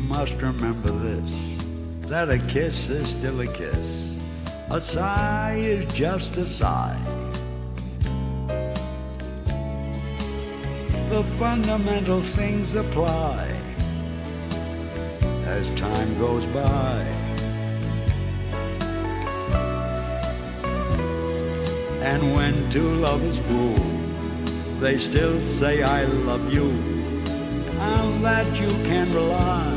must remember this, that a kiss is still a kiss, a sigh is just a sigh. The fundamental things apply as time goes by. And when two lovers woo, they still say I love you, on that you can rely.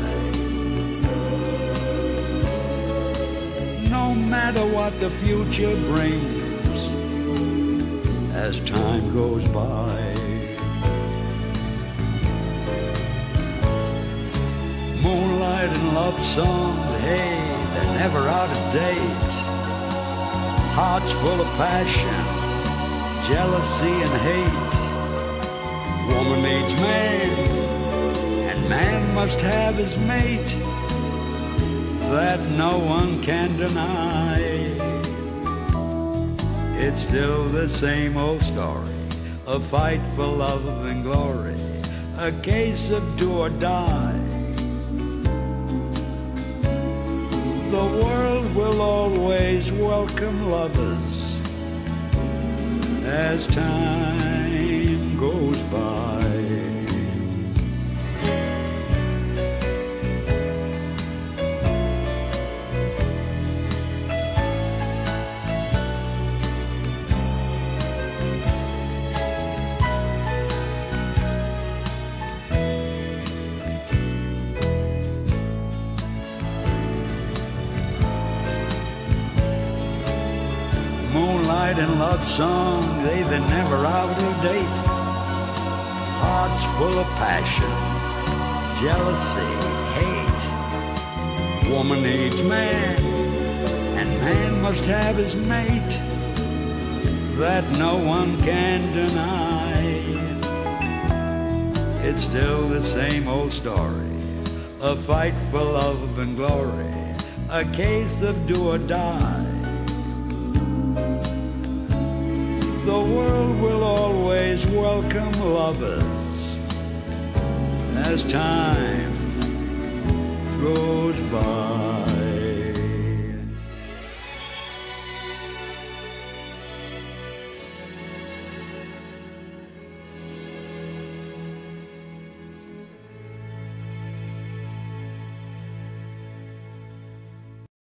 No matter what the future brings as time goes by. Moonlight and love songs, hey, they're never out of date. Hearts full of passion, jealousy and hate. Woman needs man, and man must have his mate. That no one can deny. It's still the same old story, a fight for love and glory, a case of do or die. The world will always welcome lovers as time goes by. Moonlight and love songs, they're never out of date. Hearts full of passion, jealousy, hate. Woman needs man, and man must have his mate. That no one can deny. It's still the same old story, a fight for love and glory, a case of do or die. The world will always welcome lovers as time goes by.